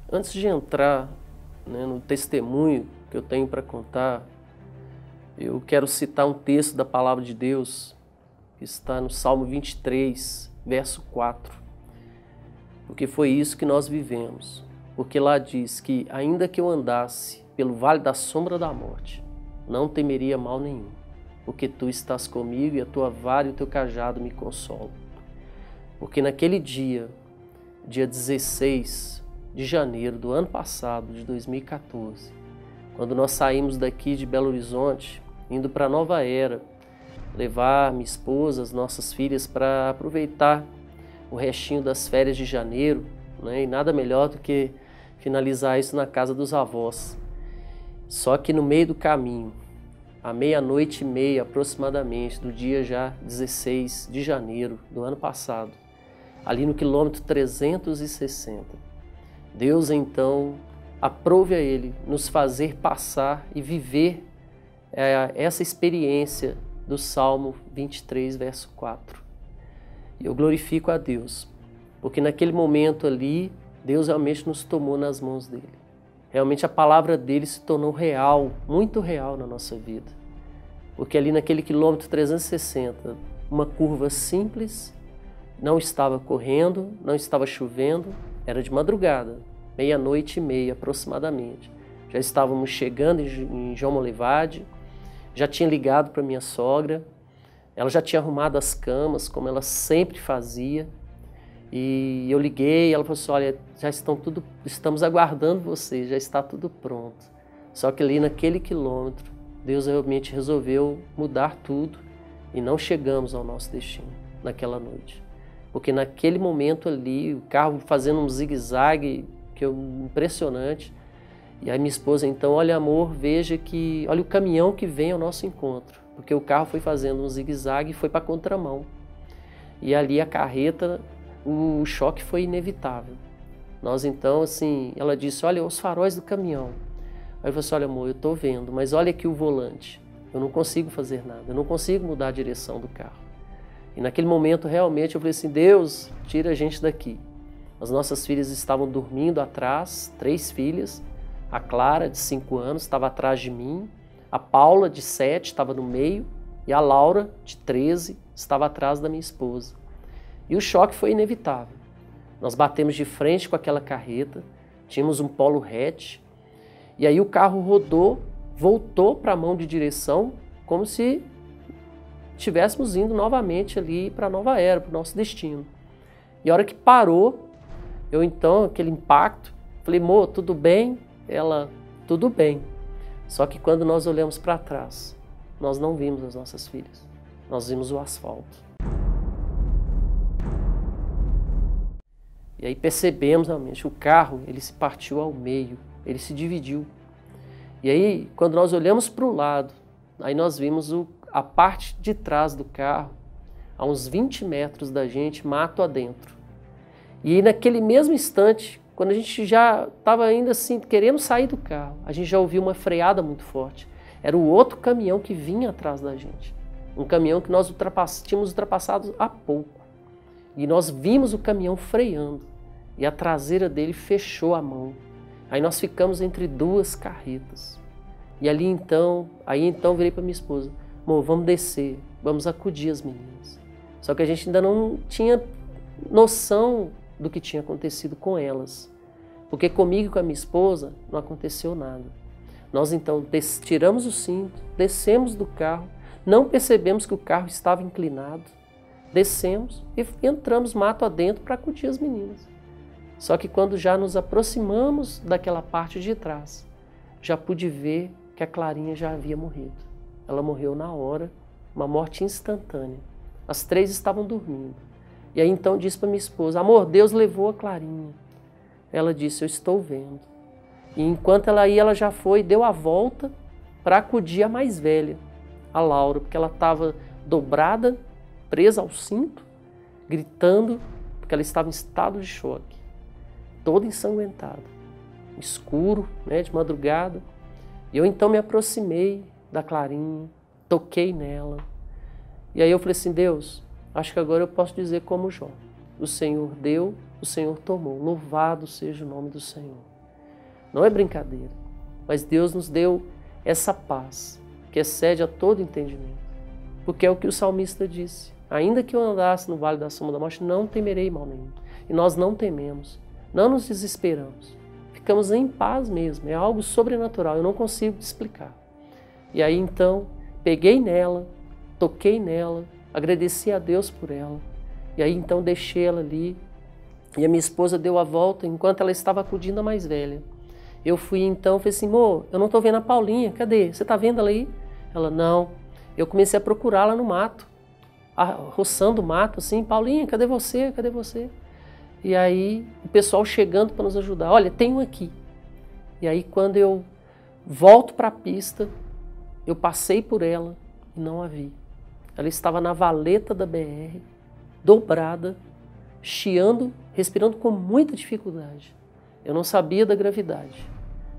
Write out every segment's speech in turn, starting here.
Antes de entrar, no testemunho que eu tenho para contar, eu quero citar um texto da Palavra de Deus que está no Salmo 23, verso 4. Porque foi isso que nós vivemos. Porque lá diz que ainda que eu andasse pelo vale da sombra da morte, não temeria mal nenhum, porque tu estás comigo e a tua vara e o teu cajado me consolam. Porque naquele dia 16 de janeiro do ano passado, de 2014, quando nós saímos daqui de Belo Horizonte, indo para Nova Era, levar minha esposa, as nossas filhas para aproveitar o restinho das férias de janeiro, e nada melhor do que finalizar isso na casa dos avós. Só que no meio do caminho, à 00:30 aproximadamente, do dia já 16 de janeiro do ano passado, ali no quilômetro 360, Deus então aprove a Ele nos fazer passar e viver essa experiência do Salmo 23, verso 4. E eu glorifico a Deus, porque naquele momento ali, Deus realmente nos tomou nas mãos dEle. Realmente a palavra dEle se tornou real, muito real na nossa vida. Porque ali naquele quilômetro 360, uma curva simples, não estava correndo, não estava chovendo, era de madrugada, 00:30 aproximadamente. Já estávamos chegando em João Molevade, já tinha ligado para minha sogra, ela já tinha arrumado as camas, como ela sempre fazia, e eu liguei, ela falou assim, olha, estamos aguardando você, já está tudo pronto. Só que ali naquele quilômetro, Deus realmente resolveu mudar tudo e não chegamos ao nosso destino naquela noite. Porque naquele momento ali, o carro fazendo um zigue-zague, impressionante. E aí minha esposa então, olha amor, olha o caminhão que vem ao nosso encontro. Porque o carro foi fazendo um zigue-zague e foi para a contramão. E ali a carreta, o choque foi inevitável. Nós então, assim, ela disse, olha os faróis do caminhão. Aí eu falei assim, olha amor, eu estou vendo, mas olha aqui o volante. Eu não consigo fazer nada, eu não consigo mudar a direção do carro. E naquele momento, realmente, eu falei assim, Deus, tira a gente daqui. As nossas filhas estavam dormindo atrás, 3 filhas. A Clara, de 5 anos, estava atrás de mim. A Paula, de 7, estava no meio. E a Laura, de 13, estava atrás da minha esposa. E o choque foi inevitável. Nós batemos de frente com aquela carreta. Tínhamos um Polo hatch. E aí o carro rodou, voltou para a mão de direção, como se estivéssemos indo novamente ali para Nova Era, para o nosso destino. E a hora que parou, eu então, aquele impacto, falei, amor, tudo bem? Ela, tudo bem. Só que quando nós olhamos para trás, nós não vimos as nossas filhas, nós vimos o asfalto. E aí percebemos realmente, o carro, ele se partiu ao meio, ele se dividiu. E aí, quando nós olhamos para o lado, aí nós vimos a parte de trás do carro, a uns 20 metros da gente, mato adentro. E naquele mesmo instante, quando a gente já estava ainda assim, querendo sair do carro, a gente já ouviu uma freada muito forte. Era o outro caminhão que vinha atrás da gente. Um caminhão que nós tínhamos ultrapassado há pouco. E nós vimos o caminhão freando. E a traseira dele fechou a mão. Aí nós ficamos entre 2 carretas. E ali então, virei para minha esposa, amor, vamos descer, vamos acudir as meninas. Só que a gente ainda não tinha noção do que tinha acontecido com elas. Porque comigo e com a minha esposa não aconteceu nada. Nós então tiramos o cinto, descemos do carro, não percebemos que o carro estava inclinado, descemos e entramos mato adentro para acudir as meninas. Só que quando já nos aproximamos daquela parte de trás, já pude ver que a Clarinha já havia morrido. Ela morreu na hora, uma morte instantânea. As 3 estavam dormindo. E aí então disse para minha esposa, amor, Deus levou a Clarinha. Ela disse, eu estou vendo. E enquanto ela ia, ela já foi, deu a volta para acudir a mais velha, a Laura, porque ela estava dobrada, presa ao cinto, gritando, porque ela estava em estado de choque, toda ensanguentada, escuro, de madrugada. E eu então me aproximei da Clarinha, toquei nela. E aí eu falei assim, Deus, acho que agora eu posso dizer como Jó. O Senhor deu, o Senhor tomou. Louvado seja o nome do Senhor. Não é brincadeira. Mas Deus nos deu essa paz, que excede a todo entendimento. Porque é o que o salmista disse. Ainda que eu andasse no vale da sombra da morte, não temerei mal nenhum. E nós não tememos, não nos desesperamos. Ficamos em paz mesmo, é algo sobrenatural, eu não consigo te explicar. E aí então, peguei nela, toquei nela, agradeci a Deus por ela. E aí então deixei ela ali. E a minha esposa deu a volta enquanto ela estava acudindo a mais velha. Eu fui então, falei assim, amor, eu não estou vendo a Paulinha, cadê? Você está vendo ela aí? Ela, não. Eu comecei a procurá-la no mato, roçando o mato, assim, Paulinha, cadê você? Cadê você? E aí o pessoal chegando para nos ajudar, olha, tem um aqui. E aí quando eu volto para a pista, eu passei por ela e não a vi. Ela estava na valeta da BR, dobrada, chiando, respirando com muita dificuldade. Eu não sabia da gravidade.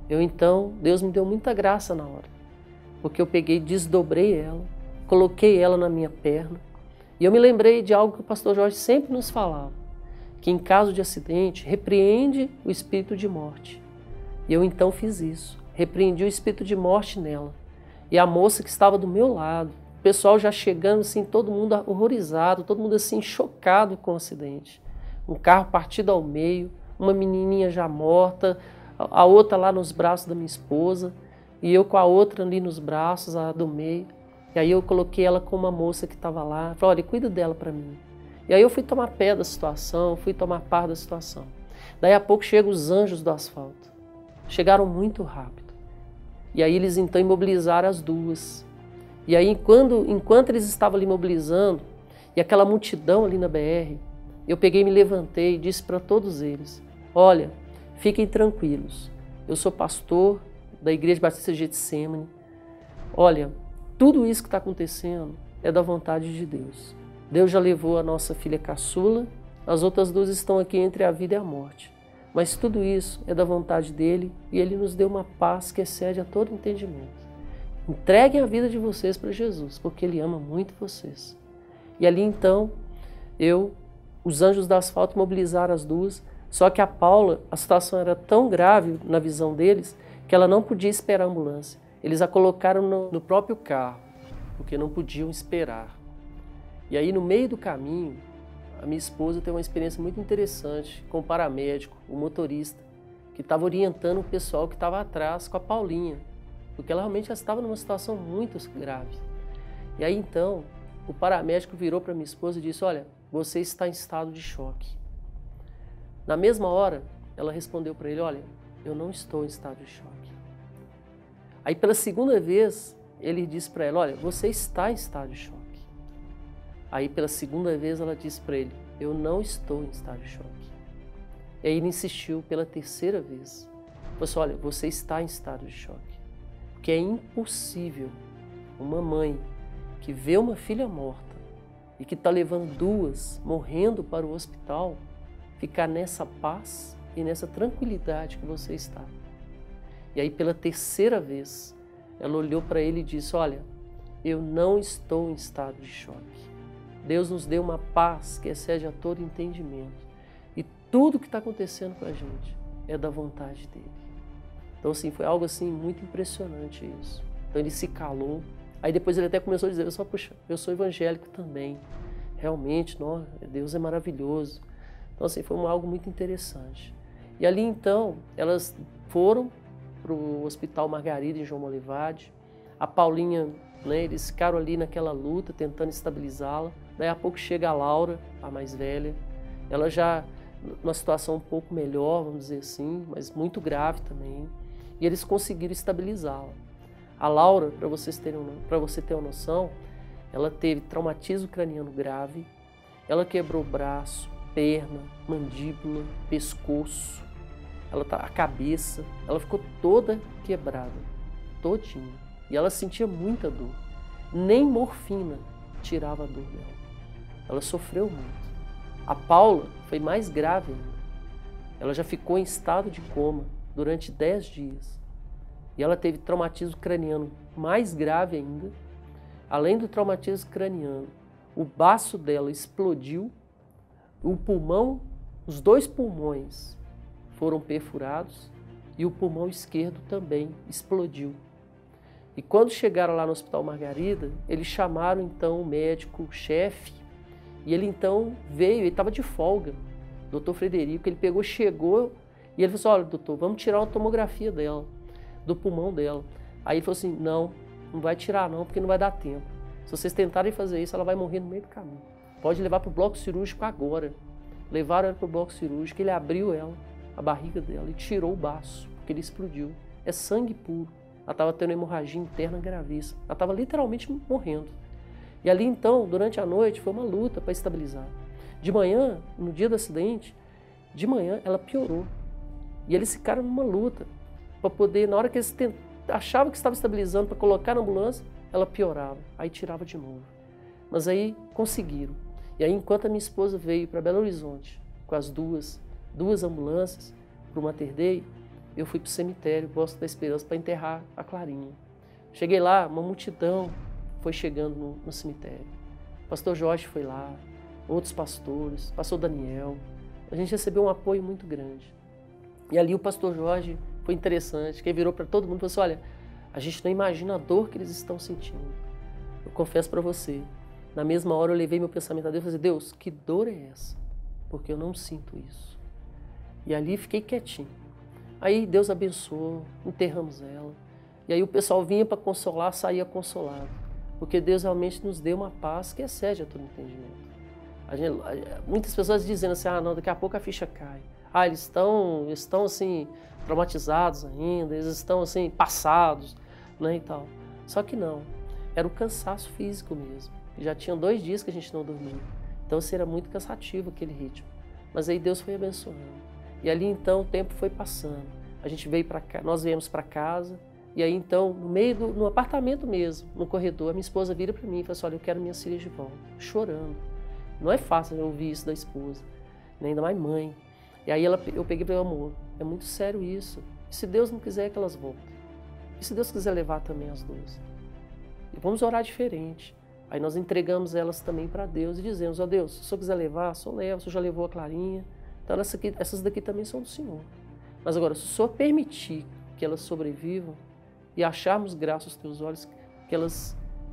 Deus me deu muita graça na hora, porque eu peguei, desdobrei ela, coloquei ela na minha perna, e eu me lembrei de algo que o pastor Jorge sempre nos falava, que em caso de acidente, repreende o espírito de morte. E eu então fiz isso, repreendi o espírito de morte nela. E a moça que estava do meu lado, o pessoal já chegando assim, todo mundo horrorizado, todo mundo assim chocado com o acidente. Um carro partido ao meio, uma menininha já morta, a outra lá nos braços da minha esposa, e eu com a outra ali nos braços, a do meio. E aí eu coloquei ela com uma moça que estava lá, falei, olha, cuida dela para mim. E aí eu fui tomar pé da situação, fui tomar par da situação. Daí a pouco chegam os anjos do asfalto. Chegaram muito rápido. E aí eles então imobilizaram as duas. E aí enquanto eles estavam ali imobilizando, e aquela multidão ali na BR, eu peguei, me levantei e disse para todos eles, olha, fiquem tranquilos, eu sou pastor da Igreja Batista Getsemane, olha, tudo isso que está acontecendo é da vontade de Deus. Deus já levou a nossa filha caçula, as outras duas estão aqui entre a vida e a morte. Mas tudo isso é da vontade dele e ele nos deu uma paz que excede a todo entendimento. Entreguem a vida de vocês para Jesus, porque ele ama muito vocês. E ali então, os anjos do asfalto mobilizaram as duas, só que a Paula, a situação era tão grave na visão deles, que ela não podia esperar a ambulância. Eles a colocaram no próprio carro, porque não podiam esperar. E aí no meio do caminho, a minha esposa teve uma experiência muito interessante com o paramédico, o motorista, que estava orientando o pessoal que estava atrás com a Paulinha, porque ela realmente já estava numa situação muito grave. E aí então, o paramédico virou para minha esposa e disse, olha, você está em estado de choque. Na mesma hora, ela respondeu para ele, olha, eu não estou em estado de choque. Aí pela segunda vez, ele disse para ela, olha, você está em estado de choque. Aí pela segunda vez ela disse para ele, eu não estou em estado de choque. E aí ele insistiu pela terceira vez. Falou assim, olha, você está em estado de choque. Porque é impossível uma mãe que vê uma filha morta e que está levando duas, morrendo para o hospital, ficar nessa paz e nessa tranquilidade que você está. E aí pela terceira vez, ela olhou para ele e disse, olha, eu não estou em estado de choque. Deus nos deu uma paz que excede a todo entendimento. E tudo que está acontecendo com a gente é da vontade dele. Então, assim, foi algo assim muito impressionante isso. Então ele se calou. Aí depois ele até começou a dizer, puxa, eu sou evangélico também. Realmente, Deus é maravilhoso. Então, assim, foi algo muito interessante. E ali, então, elas foram para o Hospital Margarida, em João Molivade. A Paulinha, eles ficaram ali naquela luta, tentando estabilizá-la. Daí a pouco chega a Laura, a mais velha. Ela já numa situação um pouco melhor, vamos dizer assim, mas muito grave também. E eles conseguiram estabilizá-la. A Laura, para você ter uma noção, ela teve traumatismo craniano grave, ela quebrou braço, perna, mandíbula, pescoço, a cabeça, ela ficou toda quebrada, todinha. E ela sentia muita dor. Nem morfina tirava a dor dela. Ela sofreu muito. A Paula foi mais grave ainda. Ela já ficou em estado de coma durante 10 dias. E ela teve traumatismo craniano mais grave ainda. Além do traumatismo craniano, o baço dela explodiu, o pulmão, os 2 pulmões foram perfurados e o pulmão esquerdo também explodiu. E quando chegaram lá no Hospital Margarida, eles chamaram então o médico-chefe, e ele então veio, ele estava de folga, o Dr. Frederico, ele pegou, chegou, e ele falou assim, olha, doutor, vamos tirar uma tomografia dela, do pulmão dela. Aí ele falou assim, não vai tirar não, porque não vai dar tempo. Se vocês tentarem fazer isso, ela vai morrer no meio do caminho. Pode levar para o bloco cirúrgico agora. Levaram ela para o bloco cirúrgico, ele abriu ela, a barriga dela, e tirou o baço, porque ele explodiu. É sangue puro. Ela estava tendo hemorragia interna gravíssima. Ela estava literalmente morrendo. E ali então, durante a noite, foi uma luta para estabilizar. De manhã, no dia do acidente, de manhã ela piorou. E eles ficaram numa luta para poder, na hora que eles achavam que estava estabilizando para colocar na ambulância, ela piorava. Aí tirava de novo. Mas aí conseguiram. E aí, enquanto a minha esposa veio para Belo Horizonte, com as duas ambulâncias, para o Mater Dei, eu fui para o cemitério, Bosque da Esperança, para enterrar a Clarinha. Cheguei lá, uma multidão foi chegando no cemitério. O pastor Jorge foi lá, outros pastores, pastor Daniel. A gente recebeu um apoio muito grande. E ali o pastor Jorge foi interessante, que ele virou para todo mundo e falou assim, olha, a gente não imagina a dor que eles estão sentindo. Eu confesso para você, na mesma hora eu levei meu pensamento a Deus e falei, Deus, que dor é essa? Porque eu não sinto isso. E ali fiquei quietinho. Aí Deus abençoou, enterramos ela. E aí o pessoal vinha para consolar, saía consolado. Porque Deus realmente nos deu uma paz que excede a todo entendimento. Muitas pessoas dizendo assim, não, daqui a pouco a ficha cai. Eles estão assim, traumatizados ainda, eles estão assim, passados, né, e tal. Só que não, era o cansaço físico mesmo. Já tinham 2 dias que a gente não dormia. Então assim, era muito cansativo aquele ritmo. Mas aí Deus foi abençoando. E ali então o tempo foi passando. A gente veio para cá, nós viemos para casa. E aí então, no apartamento mesmo, no corredor, a minha esposa vira para mim e fala assim, olha, eu quero minhas filhas de volta. Chorando. Não é fácil eu ouvir isso da esposa, nem ainda mais mãe. E aí eu peguei e falei, amor, é muito sério isso. E se Deus não quiser que elas voltem? E se Deus quiser levar também as 2? E vamos orar diferente. Aí nós entregamos elas também para Deus e dizemos, Deus, se o Senhor quiser levar, o Senhor leva, o Senhor já levou a Clarinha. Então essas daqui também são do Senhor. Mas agora, se o Senhor permitir que elas sobrevivam e acharmos graça aos teus olhos, que elas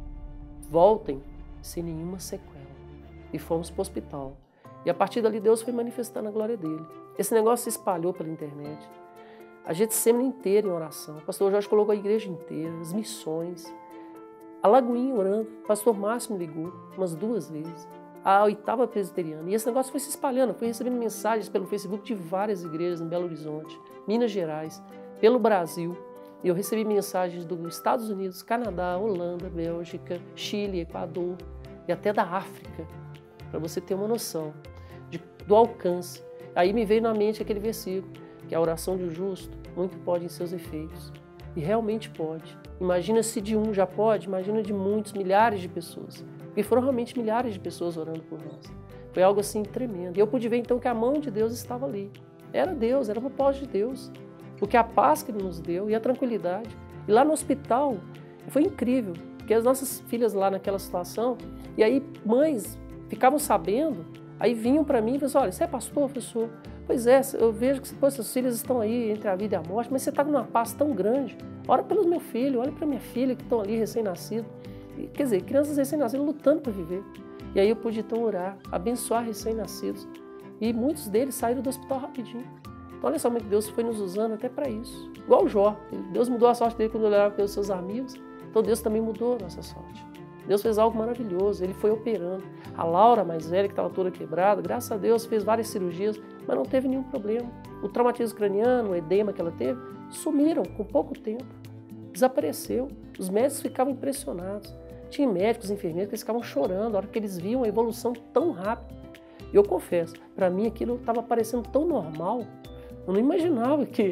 voltem sem nenhuma sequela. E fomos para o hospital. E a partir dali Deus foi manifestando a glória dele. Esse negócio se espalhou pela internet. A gente semana inteira em oração. O pastor Jorge colocou a igreja inteira, as missões. A Lagoinha orando. O pastor Márcio me ligou umas 2 vezes. A 8ª presbiteriana. E esse negócio foi se espalhando. Eu fui recebendo mensagens pelo Facebook de várias igrejas em Belo Horizonte, Minas Gerais, pelo Brasil. E eu recebi mensagens dos Estados Unidos, Canadá, Holanda, Bélgica, Chile, Equador e até da África. Para você ter uma noção do alcance. Aí me veio na mente aquele versículo, que a oração do justo muito pode em seus efeitos. E realmente pode. Imagina se de um já pode, imagina de muitos, milhares de pessoas. Porque foram realmente milhares de pessoas orando por nós. Foi algo assim tremendo. E eu pude ver então que a mão de Deus estava ali. Era Deus, era o propósito de Deus. Porque a paz que Ele nos deu e a tranquilidade. E lá no hospital, foi incrível. Porque as nossas filhas lá naquela situação, e aí mães ficavam sabendo, aí vinham para mim e falavam assim, olha, você é pastor, professor? Pois é, eu vejo que seus filhos estão aí entre a vida e a morte, mas você está numa paz tão grande. Ora pelo meu filho, olha para minha filha que estão ali recém-nascidos. Quer dizer, crianças recém-nascidas lutando para viver. E aí eu pude então orar, abençoar recém-nascidos. E muitos deles saíram do hospital rapidinho. Então olha só como Deus foi nos usando até para isso. Igual o Jó. Deus mudou a sorte dele quando ele olhava pelos seus amigos. Então Deus também mudou a nossa sorte. Deus fez algo maravilhoso, Ele foi operando. A Laura, mais velha, que estava toda quebrada, graças a Deus fez várias cirurgias, mas não teve nenhum problema. O traumatismo craniano, o edema que ela teve, sumiram com pouco tempo. Desapareceu. Os médicos ficavam impressionados. Tinha médicos, enfermeiros que eles ficavam chorando na hora que eles viam a evolução tão rápida. E eu confesso, para mim aquilo estava parecendo tão normal. Eu não imaginava que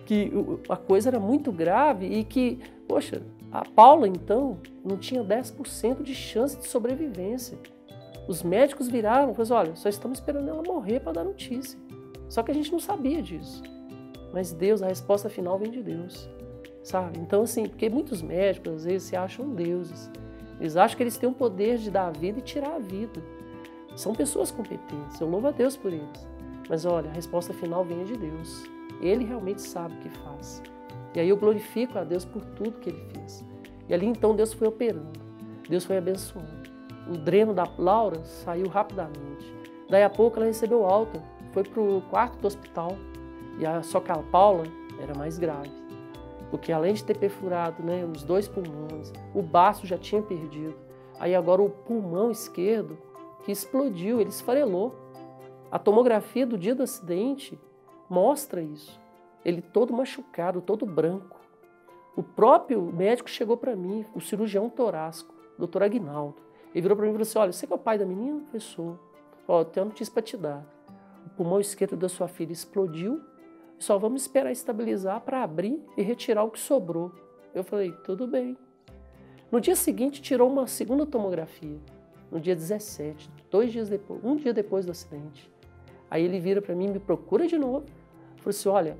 a coisa era muito grave e que, poxa, a Paula, então, não tinha 10% de chance de sobrevivência. Os médicos viraram e falaram, olha, só estamos esperando ela morrer para dar notícia. Só que a gente não sabia disso. Mas Deus, a resposta final vem de Deus, sabe? Então, assim, porque muitos médicos, às vezes, se acham deuses. Eles acham que eles têm o poder de dar a vida e tirar a vida. São pessoas competentes, eu louvo a Deus por eles. Mas, olha, a resposta final vem de Deus. Ele realmente sabe o que faz. E aí eu glorifico a Deus por tudo que Ele fez. E ali então Deus foi operando, Deus foi abençoando. O dreno da Laura saiu rapidamente. Daí a pouco ela recebeu alta, foi para o quarto do hospital. Só que a Paula era mais grave, porque além de ter perfurado, né, os 2 pulmões, o baço já tinha perdido. Aí agora o pulmão esquerdo que explodiu, ele esfarelou. A tomografia do dia do acidente mostra isso. Ele todo machucado, todo branco. O próprio médico chegou para mim, o cirurgião torácico, o Dr. Aguinaldo. Ele virou para mim e falou assim, olha, você que é o pai da menina? Eu falei, sou. Ó, eu tenho uma notícia para te dar. O pulmão esquerdo da sua filha explodiu, só vamos esperar estabilizar para abrir e retirar o que sobrou. Eu falei, tudo bem. No dia seguinte, tirou uma segunda tomografia, no dia 17, 2 dias depois, um dia depois do acidente. Aí ele vira para mim, me procura de novo, falou assim, olha,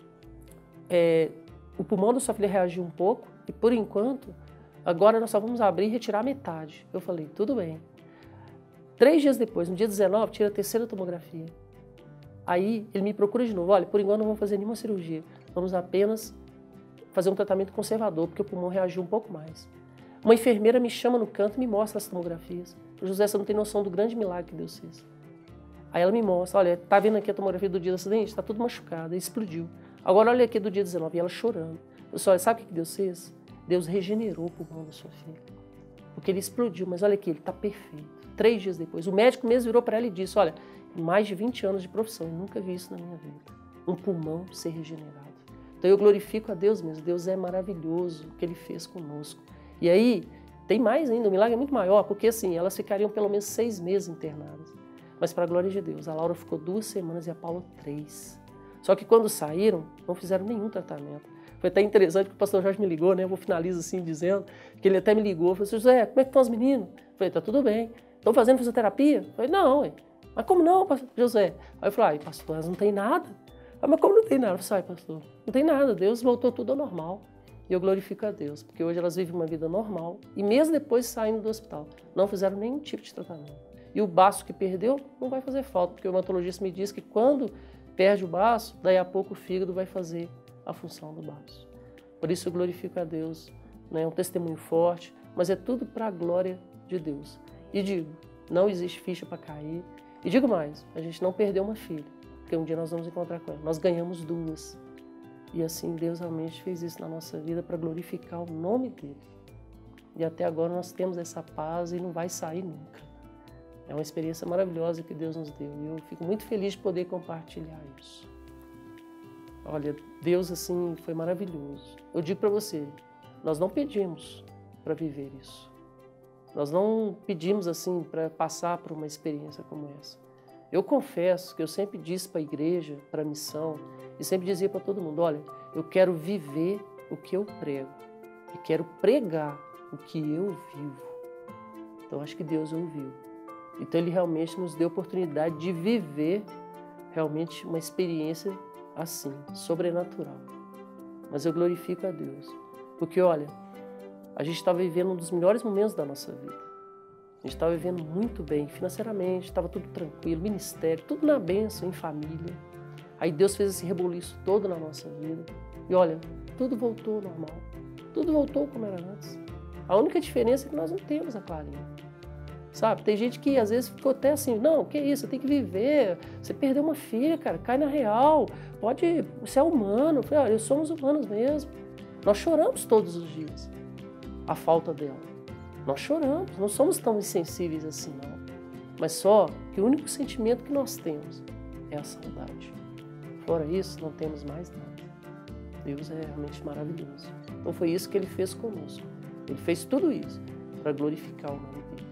o pulmão da sua filha reagiu um pouco e, por enquanto, agora nós só vamos abrir e retirar metade. Eu falei, tudo bem. 3 dias depois, no dia 19, tira a terceira tomografia. Aí ele me procura de novo, olha, por enquanto não vamos fazer nenhuma cirurgia, vamos apenas fazer um tratamento conservador, porque o pulmão reagiu um pouco mais. Uma enfermeira me chama no canto e me mostra as tomografias. José, você não tem noção do grande milagre que Deus fez. Aí ela me mostra, olha, tá vendo aqui a tomografia do dia do acidente? Está tudo machucado, explodiu. Agora olha aqui do dia 19, e ela chorando. Eu só, sabe o que Deus fez? Deus regenerou o pulmão da sua filha. Porque ele explodiu, mas olha aqui, ele está perfeito. 3 dias depois, o médico mesmo virou para ela e disse, olha, mais de 20 anos de profissão, eu nunca vi isso na minha vida. Um pulmão ser regenerado. Então eu glorifico a Deus mesmo. Deus é maravilhoso o que Ele fez conosco. E aí, tem mais ainda, o milagre é muito maior, porque assim, elas ficariam pelo menos 6 meses internadas. Mas para a glória de Deus, a Laura ficou 2 semanas e a Paula 3. Só que quando saíram, não fizeram nenhum tratamento. Foi até interessante que o pastor Jorge me ligou, né? Eu vou finalizar assim, dizendo que ele até me ligou. Falou assim, José, como é que estão os meninos? Eu falei, tá tudo bem. Estão fazendo fisioterapia? Eu falei, não, ué. Mas como não, pastor José? Aí eu falei, pastor, elas não tem nada. Mas como não tem nada? Eu falei, pastor, não tem nada. Deus voltou tudo ao normal. E eu glorifico a Deus, porque hoje elas vivem uma vida normal. E mesmo depois saindo do hospital, não fizeram nenhum tipo de tratamento. E o baço que perdeu não vai fazer falta, porque o hematologista me diz que quando perde o baço, daí a pouco o fígado vai fazer a função do baço. Por isso eu glorifico a Deus. Né? É um testemunho forte, mas é tudo para a glória de Deus. E digo, não existe ficha para cair. E digo mais, a gente não perdeu uma filha, porque um dia nós vamos encontrar com ela. Nós ganhamos 2. E assim Deus realmente fez isso na nossa vida para glorificar o nome dEle. E até agora nós temos essa paz e não vai sair nunca. É uma experiência maravilhosa que Deus nos deu e eu fico muito feliz de poder compartilhar isso. Olha, Deus assim foi maravilhoso. Eu digo para você, nós não pedimos para viver isso. Nós não pedimos assim para passar por uma experiência como essa. Eu confesso que eu sempre disse para a igreja, para a missão, e sempre dizia para todo mundo, olha, eu quero viver o que eu prego e quero pregar o que eu vivo. Então acho que Deus ouviu. Então Ele realmente nos deu a oportunidade de viver realmente uma experiência assim, sobrenatural. Mas eu glorifico a Deus, porque olha, a gente estava vivendo um dos melhores momentos da nossa vida. A gente estava vivendo muito bem financeiramente, estava tudo tranquilo, ministério, tudo na bênção, em família. Aí Deus fez esse rebuliço todo na nossa vida. E olha, tudo voltou ao normal. Tudo voltou como era antes. A única diferença é que nós não temos a Clarinha. Sabe? Tem gente que às vezes ficou até assim, não, que isso, você tem que viver. Você perdeu uma filha, cara, cai na real. Pode, você é humano. Eu falei, olha, somos humanos mesmo. Nós choramos todos os dias a falta dela. Nós choramos, não somos tão insensíveis assim, não. Mas só que o único sentimento que nós temos é a saudade. Fora isso, não temos mais nada. Deus é realmente maravilhoso. Então foi isso que Ele fez conosco. Ele fez tudo isso para glorificar o nome dEle.